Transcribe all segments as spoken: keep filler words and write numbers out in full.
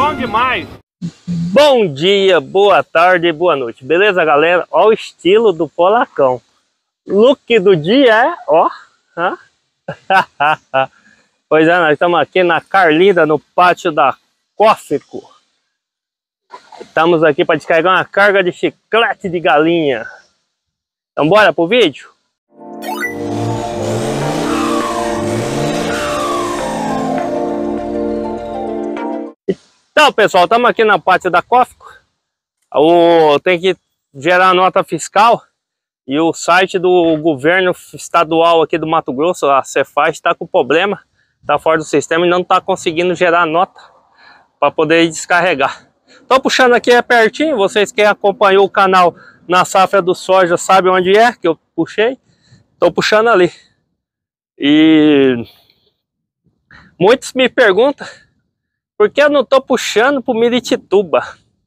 bom demais! Bom dia, boa tarde, boa noite. Beleza, galera? Olha o estilo do Polacão. Look do dia é, ó. Hã? Pois é, nós estamos aqui na Carlinda, no pátio da Cófico. Estamos aqui para descarregar uma carga de chiclete de galinha. Então bora pro vídeo? Então, pessoal, estamos aqui na pátio da Cófico. O, tem que gerar nota fiscal e o site do governo estadual aqui do Mato Grosso, a Cefaz, está com problema, está fora do sistema e não está conseguindo gerar nota para poder descarregar. Estou puxando aqui é pertinho, vocês que acompanhou o canal na safra do soja sabem onde é que eu puxei. Estou puxando ali. E muitos me perguntam por que eu não estou puxando para o Miritituba.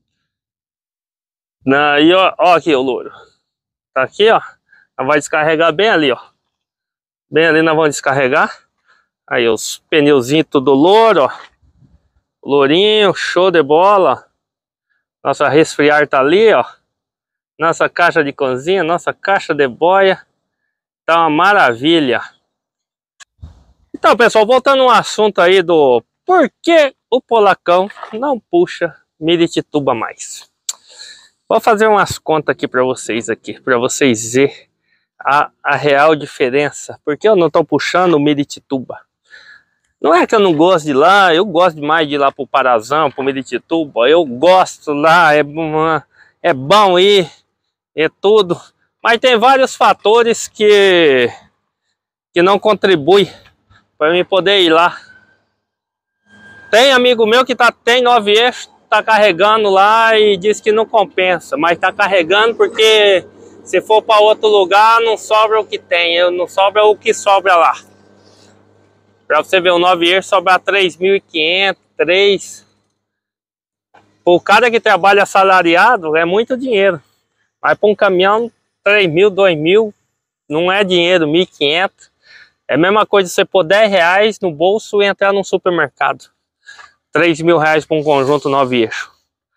Aí, ó, ó aqui o louro. Tá aqui, ó. Nós vai descarregar bem ali, ó. Bem ali nós vamos descarregar. Aí os pneuzinhos tudo louro, ó. Lourinho, show de bola. Nossa resfriar tá ali, ó. Nossa caixa de cozinha, nossa caixa de boia. Tá uma maravilha. Então, pessoal, voltando ao assunto aí do por que o Polacão não puxa Miritituba mais. Vou fazer umas contas aqui para vocês aqui, para vocês verem a, a real diferença. Porque eu não estou puxando o Miritituba. Não é que eu não gosto de ir lá, eu gosto demais de ir lá pro Parazão, pro Miritituba. Eu gosto lá, é, é bom ir, é tudo. Mas tem vários fatores que, que não contribuem para mim poder ir lá. Tem amigo meu que tá, tem nove eixos, tá carregando lá e diz que não compensa. Mas tá carregando porque se for para outro lugar não sobra o que tem, não sobra o que sobra lá. Para você ver, o nove eixos sobra três mil e quinhentos, três. Por cara que trabalha assalariado é muito dinheiro. Mas para um caminhão, três mil, dois mil, não é dinheiro, mil e quinhentos. É a mesma coisa você pôr dez reais no bolso e entrar num supermercado. três mil reais para um conjunto nove eixos.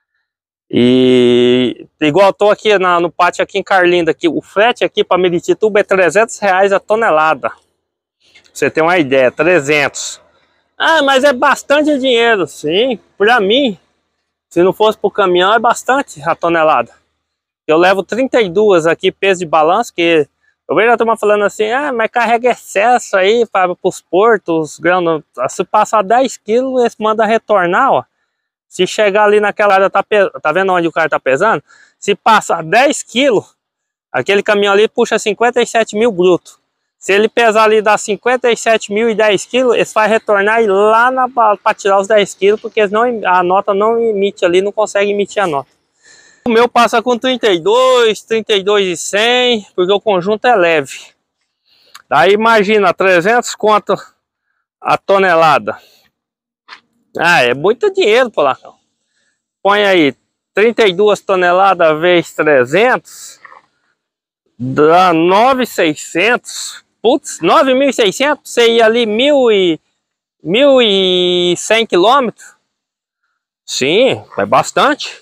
E igual eu tô aqui na, no pátio aqui em Carlinda, aqui, o frete aqui para Miritituba é trezentos reais a tonelada. Você tem uma ideia, trezentos. Ah, mas é bastante dinheiro, sim. Para mim, se não fosse para o caminhão, é bastante a tonelada. Eu levo trinta e dois aqui, peso de balanço, que eu vejo a turma falando assim, ah, mas carrega excesso aí para os portos, grão, se passar dez quilos, eles mandam retornar, ó. Se chegar ali naquela área, tá, tá vendo onde o cara tá pesando? Se passar dez quilos, aquele caminhão ali puxa cinquenta e sete mil bruto. Se ele pesar ali, dá cinquenta e sete mil e dez quilos, eles vai retornar e ir lá para tirar os dez quilos, porque eles não, a nota não emite ali, não consegue emitir a nota. O meu passa com trinta e dois, trinta e dois e cem, porque o conjunto é leve. Daí imagina, trezentos conto a tonelada. Ah, é muito dinheiro, Polacão. Põe aí, trinta e duas toneladas vezes trezentos, dá nove mil e seiscentos. Putz, nove mil e seiscentos, você ia ali mil e cem quilômetros. Sim, é bastante.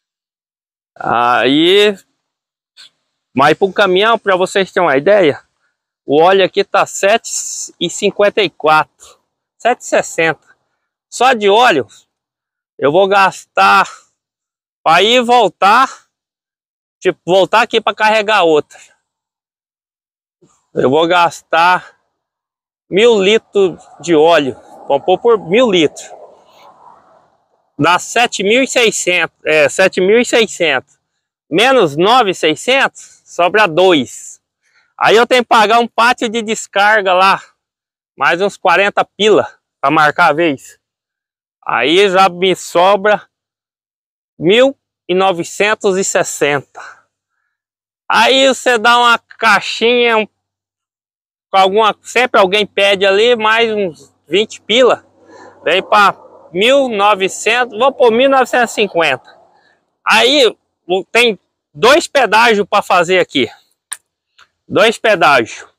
Aí, mas para o caminhão, para vocês terem uma ideia, o óleo aqui tá sete e cinquenta e quatro, sete e sessenta. Só de óleo, eu vou gastar para ir e voltar, tipo, voltar aqui para carregar outra. Eu vou gastar mil litros de óleo, vamos pôr por mil litros. Dá sete mil e seiscentos, é, sete mil e seiscentos. Menos nove mil e seiscentos, sobra dois. Aí eu tenho que pagar um pátio de descarga lá, mais uns quarenta pila para marcar a vez. Aí já me sobra mil novecentos e sessenta. Aí você dá uma caixinha, um, alguma, sempre alguém pede ali, mais uns vinte pila, vem para mil e novecentos, vou por mil novecentos e cinquenta. Aí tem dois pedágios para fazer aqui. Dois pedágios.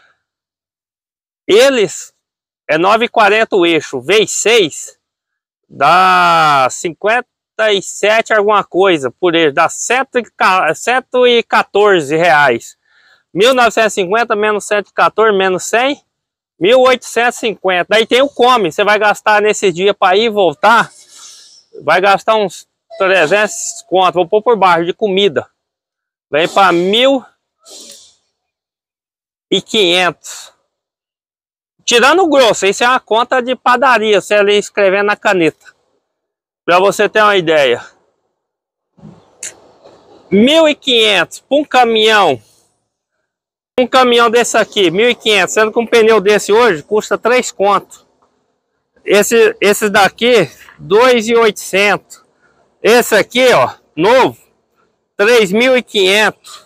Eles é nove e quarenta o eixo, vezes seis, Dá cinquenta e sete alguma coisa por ele, dá cento e quatorze reais. mil novecentos e cinquenta menos cento e quatorze menos cem, mil oitocentos e cinquenta. Daí tem o come, você vai gastar nesse dia para ir e voltar, vai gastar uns trezentos conto, vou pôr por baixo de comida. Vem para mil e quinhentos. Tirando o grosso, isso é uma conta de padaria, você ali escrevendo na caneta. Para você ter uma ideia. mil e quinhentos para um caminhão. Um caminhão desse aqui, mil e quinhentos, sendo que um pneu desse hoje custa três conto. Esse, esse daqui, dois mil e oitocentos. Esse aqui, ó, novo, três mil e quinhentos.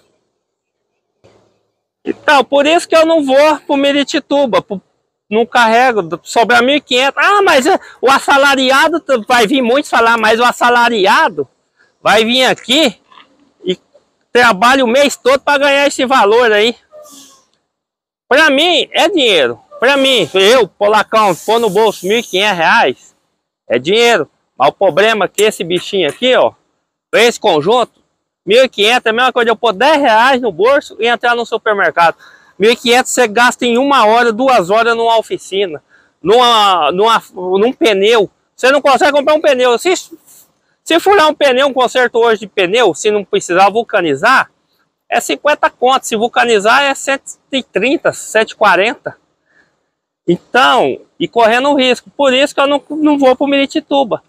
Então, por isso que eu não vou pro Miritituba, pro, não carrego, sobra mil e quinhentos. Ah, mas o assalariado, vai vir muitos falar, mas o assalariado vai vir aqui e trabalha o mês todo para ganhar esse valor aí. Para mim, é dinheiro. Para mim, eu, polacão, pôr no bolso mil e quinhentos reais, é dinheiro. Mas o problema é que esse bichinho aqui, ó, esse conjunto, mil e quinhentos é a mesma coisa de eu pôr dez reais no bolso e entrar no supermercado. mil e quinhentos você gasta em uma hora, duas horas numa oficina, numa, numa, num pneu. Você não consegue comprar um pneu. Se, se furar um pneu, um conserto hoje de pneu, se não precisar vulcanizar, é cinquenta conto. Se vulcanizar é cento e trinta, cento e quarenta. Então, e correndo um risco. Por isso que eu não, não vou para o Miritituba.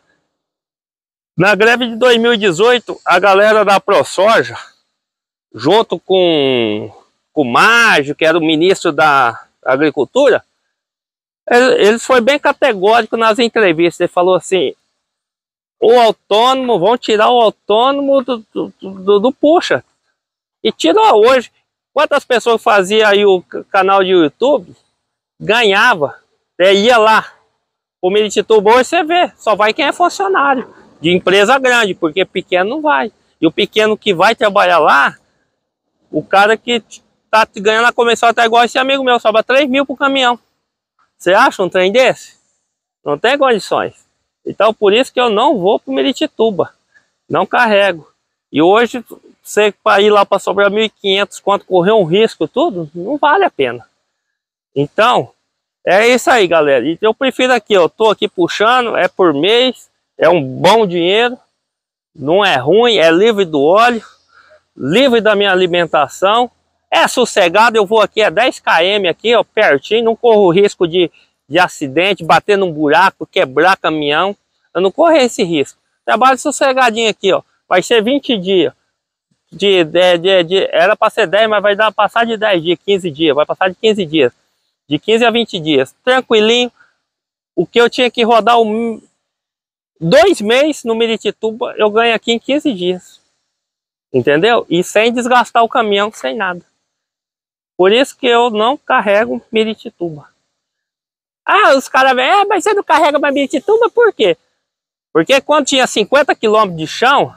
Na greve de dois mil e dezoito, a galera da ProSoja, junto com o Mágio, que era o ministro da Agricultura, ele, ele foi bem categórico nas entrevistas. Ele falou assim, o autônomo, vão tirar o autônomo do, do, do, do puxa. E tirou hoje. Quantas pessoas faziam aí o canal de YouTube, ganhava, é, ia lá. O Miritituba hoje você vê, só vai quem é funcionário de empresa grande, porque pequeno não vai. E o pequeno que vai trabalhar lá, o cara que tá ganhando a comissão tá igual esse amigo meu, sobra três mil pro caminhão. Você acha um trem desse? Não tem condições. Então por isso que eu não vou pro Miritituba. Não carrego. E hoje, você para ir lá para sobrar mil e quinhentos, quanto correr um risco, tudo, não vale a pena. Então, é isso aí, galera. E eu prefiro aqui, eu tô aqui puxando, é por mês, é um bom dinheiro, não é ruim, é livre do óleo, livre da minha alimentação, é sossegado. Eu vou aqui a dez quilômetros aqui, ó, pertinho, não corro risco de, de acidente, bater num buraco, quebrar caminhão, eu não corro esse risco. Trabalho sossegadinho aqui, ó, vai ser vinte dias, de, de, de, de, era para ser dez, mas vai dar, passar de dez dias, quinze dias, vai passar de quinze dias, de quinze a vinte dias, tranquilinho. O que eu tinha que rodar um, dois meses no Miritituba, eu ganho aqui em quinze dias, entendeu? E sem desgastar o caminhão, sem nada. Por isso que eu não carrego Miritituba. Ah, os caras vêm, é, mas você não carrega mais Miritituba por quê? Porque quando tinha cinquenta quilômetros de chão,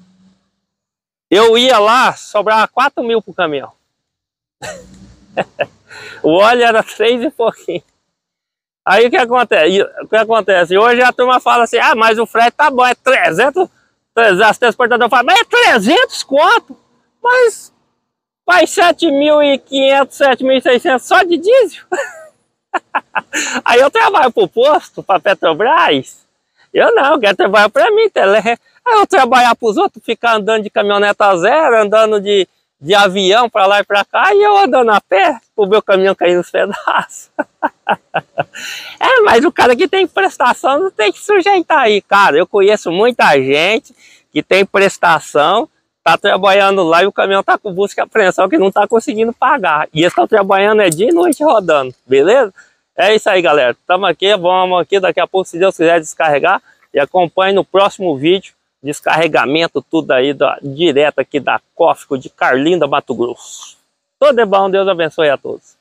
eu ia lá, sobrava quatro mil pro caminhão. O óleo era três e pouquinho. Aí o que acontece? O que acontece? Hoje a turma fala assim, ah, mas o frete tá bom, é trezentos, trezentos, as transportadoras falam, mas é trezentos conto, mas faz sete mil e quinhentos, sete mil e seiscentos só de diesel. Aí eu trabalho pro posto, pra Petrobras, eu não, eu quero trabalhar pra mim, tele. Aí eu trabalhar pros outros, ficar andando de caminhoneta zero, andando de, de avião pra lá e pra cá, e eu andando a pé, pro meu caminhão cair nos pedaços. É, mas o cara que tem prestação não tem que sujeitar aí, cara. Eu conheço muita gente que tem prestação, tá trabalhando lá e o caminhão tá com busca e apreensão que não tá conseguindo pagar. E eles estão trabalhando é dia e noite rodando, beleza? É isso aí, galera. Estamos aqui, vamos aqui daqui a pouco, se Deus quiser, descarregar. E acompanhe no próximo vídeo, descarregamento, tudo aí, da, direto aqui da Cofco de Carlinda, Mato Grosso. Tudo de bom, Deus abençoe a todos.